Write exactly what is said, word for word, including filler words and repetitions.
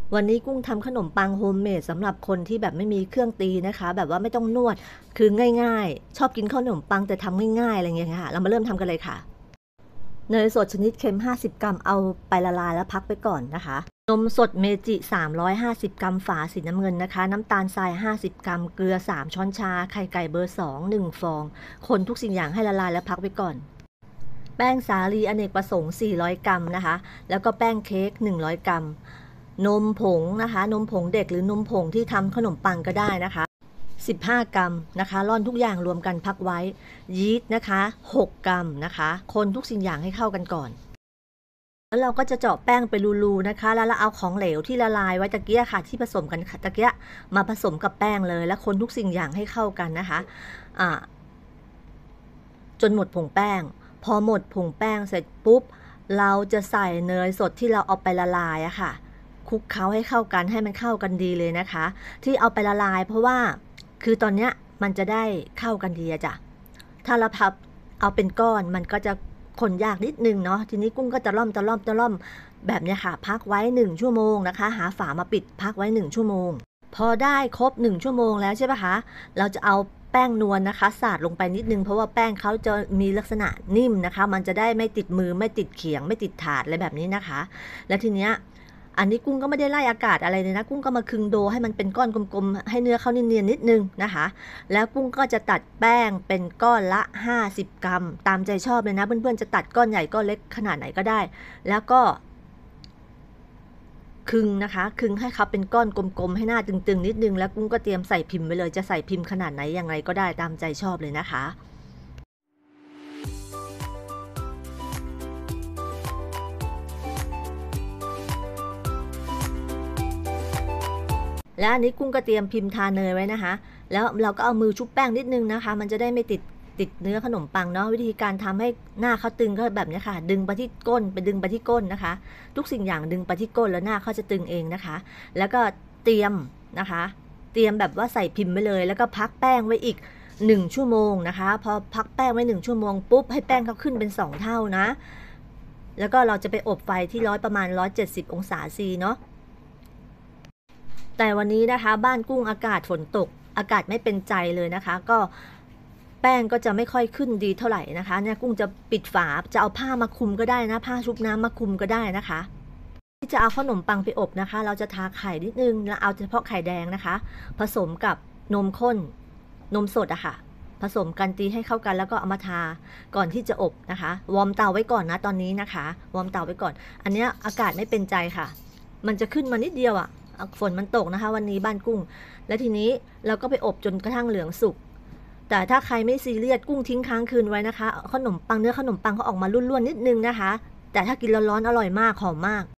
วันนี้กุ้งทำขนมปังโฮมเมดสำหรับคนที่แบบไม่มีเครื่องตีนะคะ แบบว่าไม่ต้องนวดคือง่ายๆชอบกินขนมปังแต่ทำง่ายๆอะไรอย่างเงี้ยค่ะเรามาเริ่มทำกันเลยค่ะเนยสดชนิดเค็มห้าสิบกรัมเอาไปละลายแล้วพักไปก่อนนะคะนมสดเมจิสามร้อยห้าสิบกรัมฝาสีน้ำเงินนะคะน้ำตาลทรายห้าสิบกรัมเกลือสามช้อนชาไข่ไก่เบอร์สอง หนึ่งฟองคนทุกสิ่งอย่างให้ละลายแล้วพักไปก่อนแป้งสาลีอเนกประสงค์สี่ร้อยกรัมนะคะแล้วก็แป้งเค้กหนึ่งร้อยกรัมนมผงนะคะนมผงเด็กหรือนมผงที่ทำขนมปังก็ได้นะคะสิบห้ากรัมนะคะร่อนทุกอย่างรวมกันพักไว้ยีสต์นะคะหกกรัมนะคะคนทุกสิ่งอย่างให้เข้ากันก่อนแล้วเราก็จะเจาะแป้งไปรูๆนะคะแล้วเราเอาของเหลวที่ละลายไว้ตะเกียค่ะที่ผสมกันตะเกียมาผสมกับแป้งเลยแล้วคนทุกสิ่งอย่างให้เข้ากันนะคะอ่าจนหมดผงแป้งพอหมดผงแป้งเสร็จปุ๊บเราจะใส่เนยสดที่เราเอาไปละลายอะค่ะคลุกเคล้าให้เข้ากันให้มันเข้ากันดีเลยนะคะที่เอาไปละลายเพราะว่าคือตอนเนี้ยมันจะได้เข้ากันดีอะจ้ะถ้าเราพับเอาเป็นก้อนมันก็จะคนยากนิดนึงเนาะทีนี้กุ้งก็จะล่อมจะล่อมจะล่อมแบบเนี้ยค่ะพักไว้หนึ่งชั่วโมงนะคะหาฝามาปิดพักไว้หนึ่งชั่วโมงพอได้ครบหนึ่งชั่วโมงแล้วใช่ปะคะเราจะเอาแป้งนวลนะคะสาดลงไปนิดนึงเพราะว่าแป้งเขาจะมีลักษณะนิ่มนะคะมันจะได้ไม่ติดมือไม่ติดเขียงไม่ติดถาดอะไรแบบนี้นะคะแล้วทีเนี้ยอันนี้กุ้งก็ไม่ได้ไล่อากาศอะไรเลยนะกุ้งก็มาคึงโดให้มันเป็นก้อนกลมๆให้เนื้อเขาเนียนๆนิดนึงนะคะแล้วกุ้งก็จะตัดแป้งเป็นก้อนละห้าสิบกรัมตามใจชอบเลยนะเพื่อนๆจะตัดก้อนใหญ่ก้อนเล็กขนาดไหนก็ได้แล้วก็คึงนะคะคึงให้เขาเป็นก้อนกลมๆให้หน้าตึงๆนิดนึงแล้วกุ้งก็เตรียมใส่พิมพ์ไว้เลยจะใส่พิมพ์ขนาดไหนยังไงก็ได้ตามใจชอบเลยนะคะและอันนี้กุ้งก็เตรียมพิมพ์ทาเนยไว้นะคะแล้วเราก็เอามือชุบแป้งนิดนึงนะคะมันจะได้ไม่ติดติดเนื้อขนมปังเนาะวิธีการทำให้หน้าเขาตึงก็แบบนี้ค่ะดึงไปที่ก้นไปดึงไปที่ก้นนะคะทุกสิ่งอย่างดึงไปที่ก้นแล้วหน้าเขาจะตึงเองนะคะแล้วก็เตรียมนะคะเตรียมแบบว่าใส่พิมพ์ไว้เลยแล้วก็พักแป้งไว้อีกหนึ่งชั่วโมงนะคะพอพักแป้งไว้หนึ่งชั่วโมงปุ๊บให้แป้งเขาขึ้นเป็นสองเท่านะแล้วก็เราจะไปอบไฟที่ร้อยประมาณร้อยเจ็ดสิบองศาซีเนาะแต่วันนี้นะคะบ้านกุ้งอากาศฝนตกอากาศไม่เป็นใจเลยนะคะก็แป้งก็จะไม่ค่อยขึ้นดีเท่าไหร่นะคะเนี่ยกุ้งจะปิดฝาจะเอาผ้ามาคลุมก็ได้นะผ้าชุบน้ำมาคลุมก็ได้นะคะที่จะเอาขนมปังไปอบนะคะเราจะทาไข่นิดนึงแล้วเอาเฉพาะไข่แดงนะคะผสมกับนมข้นนมสดอะค่ะผสมกันตีให้เข้ากันแล้วก็เอามาทาก่อนที่จะอบนะคะวอร์มเตาไว้ก่อนนะตอนนี้นะคะวอร์มเตาไว้ก่อนอันนี้อากาศไม่เป็นใจค่ะมันจะขึ้นมานิดเดียวอะฝนมันตกนะคะวันนี้บ้านกุ้งและทีนี้เราก็ไปอบจนกระทั่งเหลืองสุกแต่ถ้าใครไม่ซีเรียสกุ้งทิ้งค้างคืนไว้นะคะขนมปังเนื้อขนมปังเขาออกมาร่วนๆนิดนึงนะคะแต่ถ้ากินร้อนๆอร่อยมากหอมมาก